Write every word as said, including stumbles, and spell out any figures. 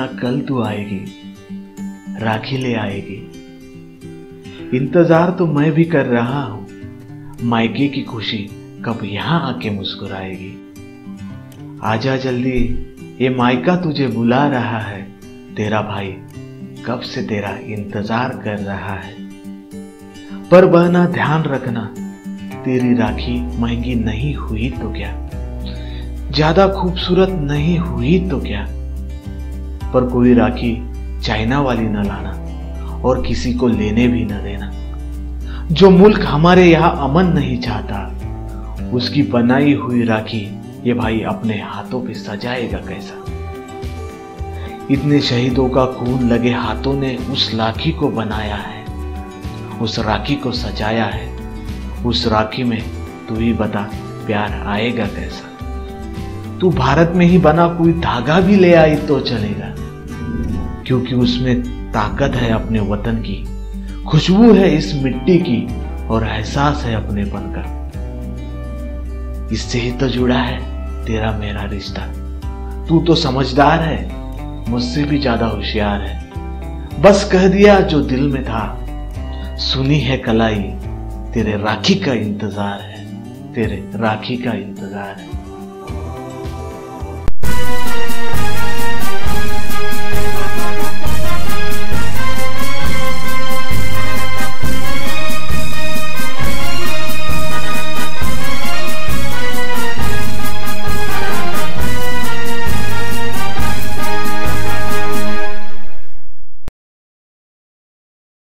कल तू आएगी, राखी ले आएगी। इंतजार तो मैं भी कर रहा हूं, मायके की खुशी कब यहां आके मुस्कुराएगी। आजा जल्दी, ये मायका तुझे बुला रहा है, तेरा भाई कब से तेरा इंतजार कर रहा है। पर बहना ध्यान रखना, तेरी राखी महंगी नहीं हुई तो क्या, ज्यादा खूबसूरत नहीं हुई तो क्या, पर कोई राखी चाइना वाली न लाना और किसी को लेने भी न देना। जो मुल्क हमारे यहाँ अमन नहीं चाहता, उसकी बनाई हुई राखी ये भाई अपने हाथों पे सजाएगा कैसा। इतने शहीदों का खून लगे हाथों ने उस राखी को बनाया है, उस राखी को सजाया है। उस राखी में तू ही बता प्यार आएगा कैसा। तू भारत में ही बना कोई धागा भी ले आई तो चलेगा, क्योंकि उसमें ताकत है अपने वतन की, खुशबू है इस मिट्टी की और एहसास है अपनेपन का। इससे ही तो जुड़ा है तेरा मेरा रिश्ता। तू तो समझदार है, मुझसे भी ज्यादा होशियार है। बस कह दिया जो दिल में था, सुनी है कलाई, तेरे राखी का इंतजार है, तेरे राखी का इंतजार है।